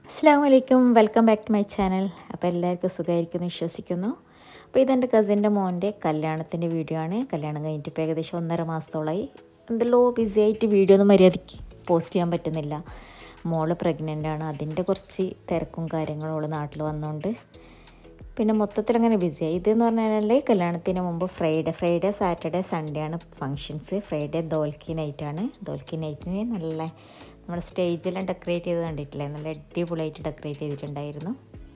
അസ്സലാമു അലൈക്കും, welcome back to my channel. അപ്പോൾ എല്ലാവർക്കും സുഖമായിരിക്കുന്നു വിശ്വസിക്കുന്നു. അപ്പോൾ ഇതെൻ്റെ കസിൻ്റെ മോൻ്റെ കല്യാണത്തിൻ്റെ വീഡിയോ ആണ്. കല്യാണം കഴിഞ്ഞിട്ട് ഇപ്പോൾ ഏകദേശം 1.5 മാസത്തോളമായി. എന്തെല്ലോ ബിസി ആയിട്ട് വീഡിയോ ഒന്നും മര്യാദയ്ക്ക് പോസ്റ്റ് ചെയ്യാൻ പറ്റുന്നില്ല. മോള് പ്രഗ്നൻ്റ് ആണ്, അതിൻ്റെ കുറച്ച് തിരക്കും കാര്യങ്ങളും അവൾ നാട്ടിൽ വന്നുകൊണ്ട് പിന്നെ മൊത്തത്തിൽ അങ്ങനെ ബിസിയായി. ഇതെന്ന് പറഞ്ഞാൽ കല്യാണത്തിന് മുമ്പ് ഫ്രൈഡേ സാറ്റർഡേ സൺഡേ ആണ് ഫങ്ഷൻസ്. ഫ്രൈഡേ ദോൽക്കി നൈറ്റാണ്. ദോൽക്കി നൈറ്റിന് നല്ല നമ്മൾ സ്റ്റേജെല്ലാം ഡെക്കറേറ്റ് ചെയ്ത് കണ്ടിട്ടില്ലേ, നല്ല അടിപൊളിയായിട്ട് ഡെക്കറേറ്റ് ചെയ്തിട്ടുണ്ടായിരുന്നു.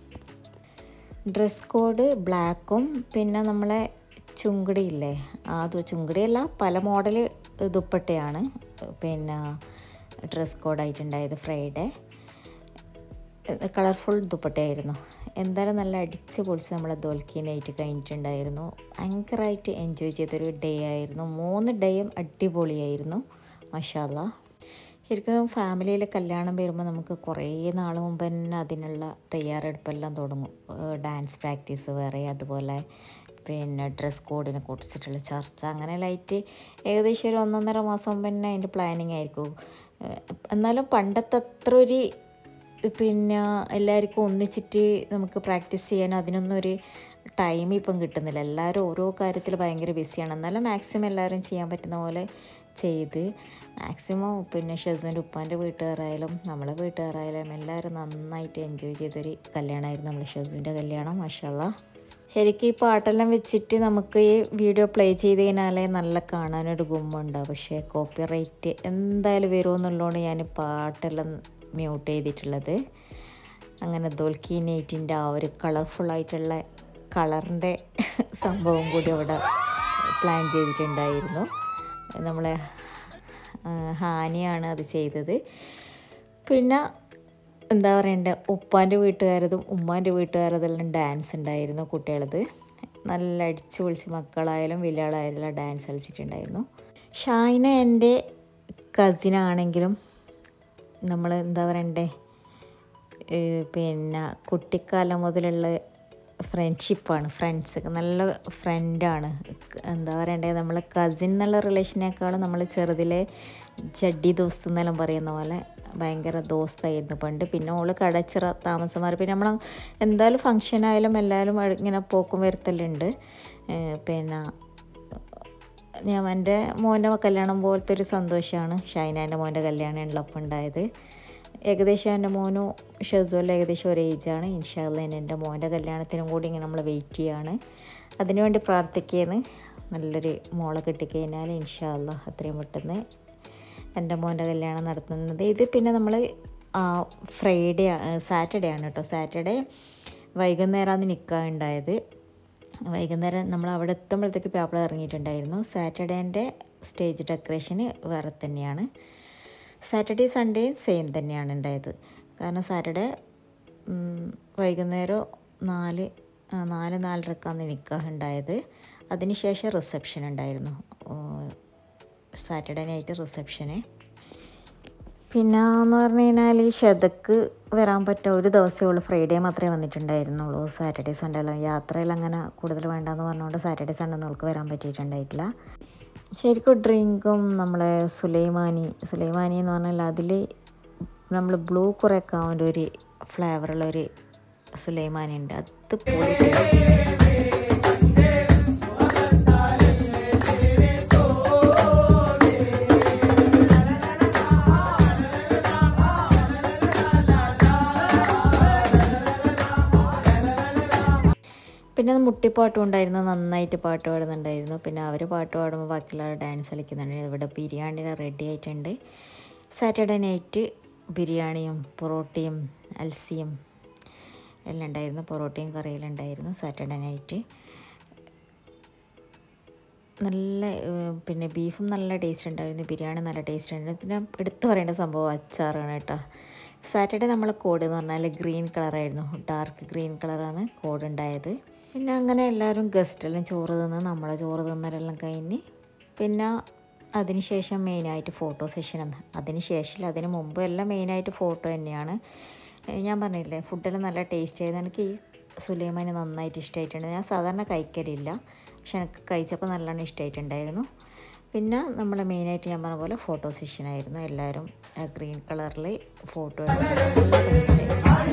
ഡ്രസ് കോഡ് ബ്ലാക്കും പിന്നെ നമ്മളെ ചുങ്കടിയില്ലേ, അത് ചുങ്കടിയല്ല പല മോഡൽ ദുപ്പട്ടയാണ് പിന്നെ ഡ്രസ് കോഡായിട്ടുണ്ടായത്. ഫ്രൈഡേ കളർഫുൾ ദുപ്പട്ടയായിരുന്നു. എന്തായാലും നല്ല അടിച്ച് പൊളിച്ച് നമ്മളെ ദോൽക്കി നൈറ്റ് കഴിഞ്ഞിട്ടുണ്ടായിരുന്നു. ഭയങ്കരമായിട്ട് എൻജോയ് ചെയ്തൊരു ഡേ ആയിരുന്നു. 3 ഡേയും അടിപൊളിയായിരുന്നു മാഷാ അല്ലാ. ശരിക്കും ഫാമിലിയിലെ കല്യാണം വരുമ്പോൾ നമുക്ക് കുറേ നാൾ മുമ്പ് തന്നെ അതിനുള്ള തയ്യാറെടുപ്പെല്ലാം തുടങ്ങും. ഡാൻസ് പ്രാക്ടീസ് വേറെ, അതുപോലെ പിന്നെ ഡ്രസ് കോഡിനെ കുറിച്ചിട്ടുള്ള ചർച്ച, അങ്ങനെ ലൈറ്റ് ഏകദേശം ഒരു 1.5 മാസം മുമ്പ് തന്നെ അതിൻ്റെ പ്ലാനിങ് ആയിരിക്കും. എന്നാലും പണ്ടത്തെ അത്ര ഒരു പിന്നെ എല്ലാവർക്കും ഒന്നിച്ചിട്ട് നമുക്ക് പ്രാക്ടീസ് ചെയ്യാൻ അതിനൊന്നും ഒരു ടൈം ഇപ്പം കിട്ടുന്നില്ല. എല്ലാവരും ഓരോ കാര്യത്തിൽ ഭയങ്കര ബിസിയാണ്. എന്നാലും മാക്സിമം എല്ലാവരും ചെയ്യാൻ പറ്റുന്ന പോലെ ചെയ്ത് മാക്സിമം പിന്നെ ഷെസൂൻ്റെ ഉപ്പാൻ്റെ വീട്ടുകാരായാലും നമ്മളെ വീട്ടുകാരായാലും എല്ലാവരും നന്നായിട്ട് എൻജോയ് ചെയ്തൊരു കല്യാണമായിരുന്നു നമ്മൾ ഷെസൂൻ്റെ കല്യാണം മാഷാ അല്ലാ. ശരിക്കും ഈ പാട്ടെല്ലാം വെച്ചിട്ട് നമുക്ക് ഈ വീഡിയോ പ്ലേ ചെയ്ത് കഴിഞ്ഞാലേ നല്ല കാണാനൊരു ഗുമ്മുണ്ടാവും. പക്ഷേ കോപ്പി റൈറ്റ് എന്തായാലും വരുമെന്നുള്ളതുകൊണ്ട് ഞാൻ പാട്ടെല്ലാം മ്യൂട്ട് ചെയ്തിട്ടുള്ളത്. അങ്ങനെ ദോൽക്കി നൈറ്റിൻ്റെ ആ ഒരു കളർഫുള്ളായിട്ടുള്ള കളറിൻ്റെ സംഭവം കൂടി അവിടെ പ്ലാൻ ചെയ്തിട്ടുണ്ടായിരുന്നു. നമ്മളെ ഹാനിയാണ് അത് ചെയ്തത്. പിന്നെ എന്താ പറയണ്ടേ, ഉപ്പാൻ്റെ വീട്ടുകാരതും ഉമ്മാൻ്റെ വീട്ടുകാരതെല്ലാം ഡാൻസ് ഉണ്ടായിരുന്നു കുട്ടികളത്. നല്ല അടിച്ച് പൊളിച്ച് മക്കളായാലും വലിയ ആളായാലും ഡാൻസ് കളിച്ചിട്ടുണ്ടായിരുന്നു. ഷായിന എൻ്റെ കസിനാണെങ്കിലും നമ്മൾ എന്താ പറയണ്ടേ പിന്നെ കുട്ടിക്കാലം മുതലുള്ള ഫ്രണ്ട്ഷിപ്പാണ്. ഫ്രണ്ട്സ് നല്ല ഫ്രണ്ടാണ്. എന്താ പറയണ്ടേ, നമ്മൾ കസിൻ എന്നുള്ള റിലേഷനേക്കാളും നമ്മൾ ചെറുതിലെ ജഡ്ഡി ദോസ്ത് എന്നെല്ലാം പറയുന്ന പോലെ ഭയങ്കര ദോസ്തായിരുന്നു പണ്ട്. പിന്നെ ഓള് കടച്ചിറ താമസം മാറി. പിന്നെ നമ്മൾ എന്തായാലും ഫങ്ഷനായാലും എല്ലാവരും ഇങ്ങനെ പോക്കും വരുത്തലുണ്ട്. പിന്നെ ഞാൻ എൻ്റെ മോൻ്റെ കല്യാണം പോലത്തെ ഒരു സന്തോഷമാണ് ഷൈനാൻ്റെ മോൻ്റെ കല്യാണം ഉള്ളപ്പോൾ ഉണ്ടായത്. ഏകദേശം എൻ്റെ മോനും ഷെസൂലും ഏകദേശം ഒരേ ഏജാണ്. ഇൻഷാ അല്ലാ എൻ്റെ മോൻ്റെ കല്യാണത്തിനും കൂടി ഇങ്ങനെ നമ്മൾ വെയിറ്റ് ചെയ്യാണ്. അതിനുവേണ്ടി പ്രാർത്ഥിക്കുകയെന്ന്. നല്ലൊരു മോളെ കിട്ടിക്കഴിഞ്ഞാൽ ഇൻഷാ അല്ലാ അത്രയും പെട്ടെന്ന് എൻ്റെ മോൻ്റെ കല്യാണം നടത്തുന്നത്. ഇത് പിന്നെ നമ്മൾ സാറ്റർഡേ ആണ് കേട്ടോ. സാറ്റർഡേ വൈകുന്നേരമാണ് നിക്കാഹ് ഉണ്ടായത്. വൈകുന്നേരം നമ്മൾ അവിടെ എത്തുമ്പോഴത്തേക്ക് പേപ്പർ ഇറങ്ങിയിട്ടുണ്ടായിരുന്നു. സാറ്റർഡേൻ്റെ സ്റ്റേജ് ഡെക്കറേഷന് വേറെ തന്നെയാണ്. സാറ്റർഡേ സൺഡേയും സെയിം തന്നെയാണ് ഉണ്ടായത്. കാരണം സാറ്റർഡേ വൈകുന്നേരം 4-4:30 നിക്കാഹ് ഉണ്ടായത്. അതിനുശേഷം റിസപ്ഷൻ ഉണ്ടായിരുന്നു. സാറ്റർഡേ നൈറ്റ് റിസപ്ഷന്. പിന്നെ എന്ന് പറഞ്ഞു കഴിഞ്ഞാൽ ഈ ഷെതക്ക് വരാൻ പറ്റുക ഒരു ദിവസമേ ഉള്ളൂ. ഫ്രൈഡേ മാത്രമേ വന്നിട്ടുണ്ടായിരുന്നുള്ളൂ. സാറ്റർഡേ സൺഡേ എല്ലാം യാത്രയിൽ അങ്ങനെ കൂടുതൽ വേണ്ടെന്ന് പറഞ്ഞുകൊണ്ട് സാറ്റർഡേ സൺഡേ ഒന്നും അവൾക്ക് വരാൻ പറ്റിയിട്ടുണ്ടായിട്ടില്ല. ശരിക്കും ഡ്രിങ്കും നമ്മളെ സുലൈമാനി എന്ന് പറഞ്ഞാൽ അതിൽ നമ്മൾ ബ്ലൂ കുറേയൊക്കെ ആവുന്ന ഒരു ഫ്ലേവറുള്ളൊരു സുലൈമാനി ഉണ്ട്. അത് പിന്നെ മുട്ടിപ്പാട്ടും ഉണ്ടായിരുന്നു. നന്നായിട്ട് പാട്ട് പാടുന്നുണ്ടായിരുന്നു. പിന്നെ അവർ പാട്ട് പാടുമ്പോൾ ബാക്കിയുള്ള ഡാൻസ് കളിക്കുന്നുണ്ട്. ഇവിടെ ബിരിയാണി റെഡി ആയിട്ടുണ്ട്. സാറ്റർഡേ നൈറ്റ് ബിരിയാണിയും പൊറോട്ടയും അൽസിയും എല്ലാം ഉണ്ടായിരുന്നു. പൊറോട്ടയും കറിയെല്ലാം ഉണ്ടായിരുന്നു സാറ്റർഡേ നൈറ്റ്. നല്ല പിന്നെ ബീഫും നല്ല ടേസ്റ്റ് ഉണ്ടായിരുന്നു. ബിരിയാണി നല്ല ടേസ്റ്റ് ഉണ്ട്. പിന്നെ എടുത്തു പറയേണ്ട സംഭവം അച്ചാറാണ് കേട്ടോ. സാറ്റർഡേ നമ്മളെ കോഡ് എന്ന് പറഞ്ഞാൽ ഗ്രീൻ കളറായിരുന്നു. ഡാർക്ക് ഗ്രീൻ കളറാണ് കോഡ് ഉണ്ടായത്. പിന്നെ അങ്ങനെ എല്ലാവരും ഗസ്റ്റെല്ലാം ചോറ് തിന്ന് നമ്മളെ ചോറ് തിന്നലെല്ലാം കഴിഞ്ഞ് പിന്നെ അതിനുശേഷം മെയിനായിട്ട് ഫോട്ടോ സെഷനാണ്. അതിന് മുമ്പ് എല്ലാം മെയിനായിട്ട് ഫോട്ടോ തന്നെയാണ്. ഞാൻ പറഞ്ഞില്ലേ ഫുഡെല്ലാം നല്ല ടേസ്റ്റ് ആയിരുന്നു. എനിക്ക് ഈ സുലൈമാനി നന്നായിട്ട് ഇഷ്ടമായിട്ടുണ്ട്. ഞാൻ സാധാരണ കഴിക്കലില്ല, പക്ഷെ എനിക്ക് കഴിച്ചപ്പോൾ നല്ലോണം ഇഷ്ടമായിട്ടുണ്ടായിരുന്നു. പിന്നെ നമ്മൾ മെയിനായിട്ട് ഞാൻ പറഞ്ഞ പോലെ ഫോട്ടോ സെഷനായിരുന്നു. എല്ലാവരും ഗ്രീൻ കളറിൽ ഫോട്ടോ എടുക്കുന്നത്.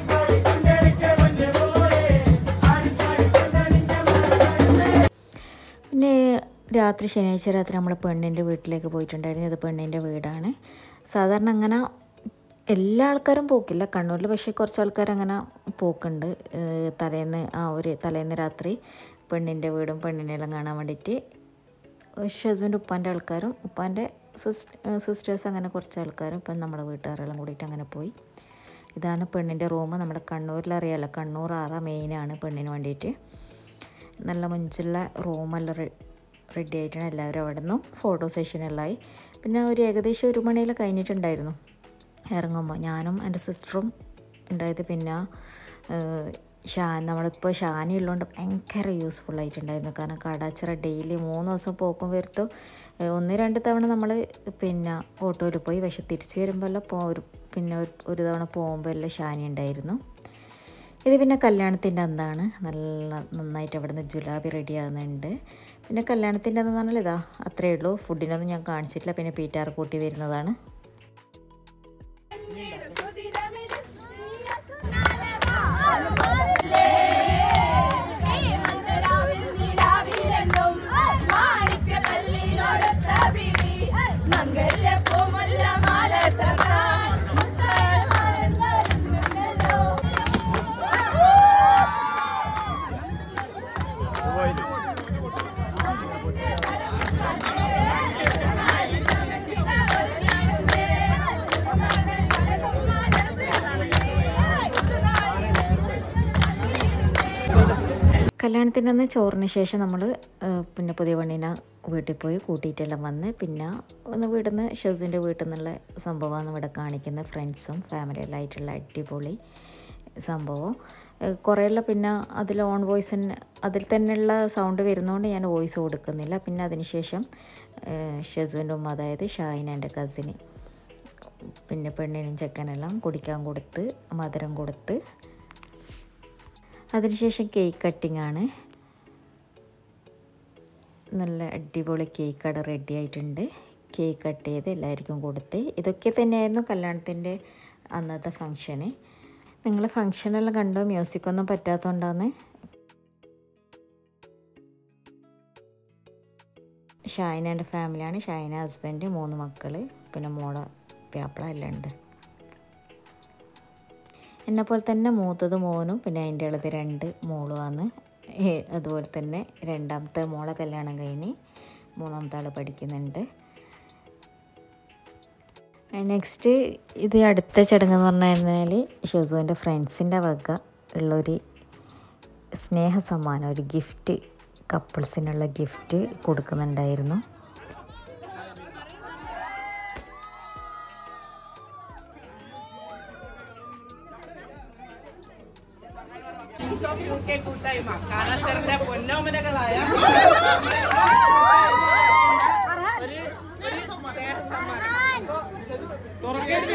രാത്രി ശനിയാഴ്ച രാത്രി നമ്മൾ പെണ്ണിൻ്റെ വീട്ടിലേക്ക് പോയിട്ടുണ്ടായിരുന്നു. ഇത് പെണ്ണിൻ്റെ വീടാണ്. സാധാരണ അങ്ങനെ എല്ലാ ആൾക്കാരും പോക്കില്ല കണ്ണൂരിൽ, പക്ഷേ കുറച്ച് ആൾക്കാർ അങ്ങനെ പോക്കുണ്ട്. തലേന്ന് രാത്രി പെണ്ണിൻ്റെ വീടും പെണ്ണിനെല്ലാം കാണാൻ വേണ്ടിയിട്ട് ഷെസുവിൻ്റെ ഉപ്പാൻ്റെ ആൾക്കാരും ഉപ്പാൻ്റെ സിസ്റ്റേഴ്സ് അങ്ങനെ കുറച്ച് ആൾക്കാരും ഇപ്പം നമ്മുടെ വീട്ടുകാരെല്ലാം കൂടിയിട്ട് അങ്ങനെ പോയി. ഇതാണ് പെണ്ണിൻ്റെ റൂം. നമ്മുടെ കണ്ണൂരിൽ അറിയാമല്ലോ, കണ്ണൂർ മെയിനാണ് പെണ്ണിന് വേണ്ടിയിട്ട്. നല്ല മുഞ്ചുള്ള റൂമെല്ലാം റെഡി ആയിട്ടാണ്. എല്ലാവരും അവിടെ നിന്നും ഫോട്ടോ സെഷനെല്ലാമായി. പിന്നെ ഒരു ഏകദേശം 1 മണിയെല്ലാം കഴിഞ്ഞിട്ടുണ്ടായിരുന്നു ഇറങ്ങുമ്പോൾ. ഞാനും എൻ്റെ സിസ്റ്ററും ഉണ്ടായത്. പിന്നെ നമ്മളിപ്പോൾ ഷാനി ഉള്ളതുകൊണ്ട് ഭയങ്കര യൂസ്ഫുള്ളായിട്ടുണ്ടായിരുന്നു. കാരണം കാടാച്ചിറ ഡെയിലി 3 ദിവസം പോക്കും വരുത്തും. 1-2 തവണ നമ്മൾ പിന്നെ ഓട്ടോയിൽ പോയി. പക്ഷെ തിരിച്ച് വരുമ്പോഴെല്ലാം ഒരു തവണ പോകുമ്പോൾ എല്ലാം ഷാനി ഉണ്ടായിരുന്നു. ഇത് പിന്നെ കല്യാണത്തിൻ്റെ അന്നാണ്. നന്നായിട്ട് അവിടെ നിന്ന് ജുലാബി റെഡി ആകുന്നുണ്ട്. പിന്നെ കല്യാണത്തിൻ്റെ അന്ന് പറഞ്ഞാൽ ഇതാ അത്രയേ ഉള്ളൂ. ഫുഡിനൊന്നും ഞാൻ കാണിച്ചിട്ടില്ല. പിന്നെ പീറ്റാർ കൂട്ടി വരുന്നതാണ്. കല്യാണത്തിൻ്റെ അന്ന് ചോറിന് ശേഷം നമ്മൾ പിന്നെ പുതിയ പെണ്ണിനെ വീട്ടിൽ പോയി കൂട്ടിയിട്ടെല്ലാം വന്ന് പിന്നെ ഒന്ന് വീട്ടിൽ ഷെസിൻ്റെ വീട്ടിൽ നിന്നുള്ള സംഭവമാണ് ഇവിടെ കാണിക്കുന്നത്. ഫ്രണ്ട്സും ഫാമിലിയെല്ലാം ആയിട്ടുള്ള അടിപൊളി സംഭവം. കുറേയെല്ലാം പിന്നെ അതിൽ ഓൺ വോയിസ് അതിൽ തന്നെയുള്ള സൗണ്ട് വരുന്നതുകൊണ്ട് ഞാൻ വോയിസ് കൊടുക്കുന്നില്ല. പിന്നെ അതിനുശേഷം ഷെസുവിൻ്റെ ഉമ്മ, അതായത് ഷാഹിന എൻ്റെ കസിന്, പിന്നെ പെണ്ണിനും ചെക്കനെല്ലാം കുടിക്കാൻ കൊടുത്ത് മധുരം കൊടുത്ത് അതിനുശേഷം കേക്ക് കട്ടിംഗ് ആണ്. നല്ല അടിപൊളി കേക്ക് അവിടെ റെഡി ആയിട്ടുണ്ട്. കേക്ക് കട്ട് ചെയ്ത് എല്ലാവർക്കും കൊടുത്ത്. ഇതൊക്കെ തന്നെയായിരുന്നു കല്യാണത്തിൻ്റെ അന്നത്തെ ഫങ്ഷന്. നിങ്ങൾ ഫങ്ഷനെല്ലാം കണ്ടോ? മ്യൂസിക്കൊന്നും പറ്റാത്തതുകൊണ്ടാണ്. ഷാഹിനേൻ്റെ ഫാമിലിയാണ്. ഷാഹിന ഹസ്ബൻഡ്, 3 മക്കൾ, പിന്നെ മോളെ പ്യാപ്പിള എല്ലാം ഉണ്ട്. എന്നെപ്പോലെ തന്നെ മൂത്തത് മോനും പിന്നെ അതിൻ്റെ ഉള്ളത് 2 മോളുമാണ്. അതുപോലെ തന്നെ 2ാമത്തെ മോളെ കല്യാണം കഴിഞ്ഞ് 3ാമത്തെ ആൾ പഠിക്കുന്നുണ്ട്. നെക്സ്റ്റ് ഇത് അടുത്ത ചടങ്ങെന്ന് പറഞ്ഞു കഴിഞ്ഞാൽ ഷെസുവിൻ്റെ ഫ്രണ്ട്സിൻ്റെ വക ഉള്ളൊരു സ്നേഹ സമ്മാനം, ഒരു ഗിഫ്റ്റ്, കപ്പിൾസിനുള്ള ഗിഫ്റ്റ് കൊടുക്കുന്നുണ്ടായിരുന്നു. കൂട്ടായ്മ കാടാച്ചിറന്റെ പൊന്നോമനകളായ ഒരു സ്നേഹ സമ്മാനം തുറക്കരുത്.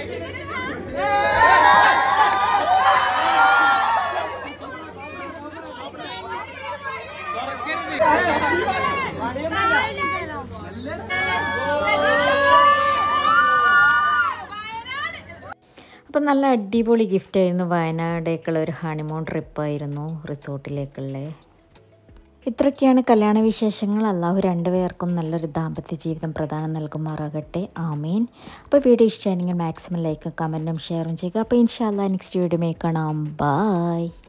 അപ്പം നല്ല അടിപൊളി ഗിഫ്റ്റായിരുന്നു. വയനാടേക്കുള്ള ഒരു ഹണിമൂൺ ട്രിപ്പായിരുന്നു, റിസോർട്ടിലേക്കുള്ള. ഇത്രയൊക്കെയാണ് കല്യാണ വിശേഷങ്ങൾ. അല്ലാഹു 2 പേർക്കും നല്ലൊരു ദാമ്പത്യ ജീവിതം പ്രദാനം നൽകുമാറാകട്ടെ. ആമീൻ. അപ്പോൾ വീഡിയോ ഇഷ്ടമായിരുന്നെങ്കിൽ മാക്സിമം ലൈക്കും കമൻറ്റും ഷെയറും ചെയ്യുക. അപ്പോൾ ഇൻഷാ അല്ലാഹ് നെക്സ്റ്റ് വീഡിയോ കാണാം. ബൈ.